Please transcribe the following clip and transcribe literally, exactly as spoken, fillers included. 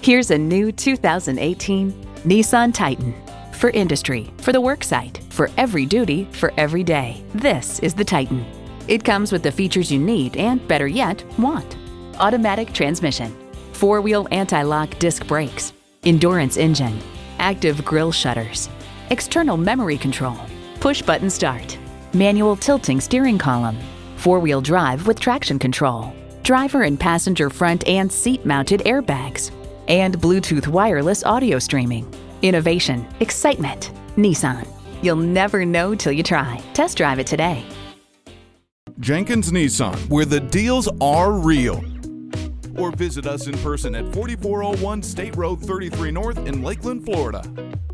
Here's a new two thousand eighteen Nissan Titan. For industry, for the work site, for every duty, for every day. This is the Titan. It comes with the features you need and, better yet, want. Automatic transmission, four-wheel anti-lock disc brakes, endurance engine, active grille shutters, external memory control, push-button start, manual tilting steering column, four-wheel drive with traction control, driver and passenger front and seat-mounted airbags, and Bluetooth wireless audio streaming. Innovation, excitement, Nissan. You'll never know till you try. Test drive it today. Jenkins Nissan, where the deals are real. Or visit us in person at forty-four oh one State Road thirty-three North in Lakeland, Florida.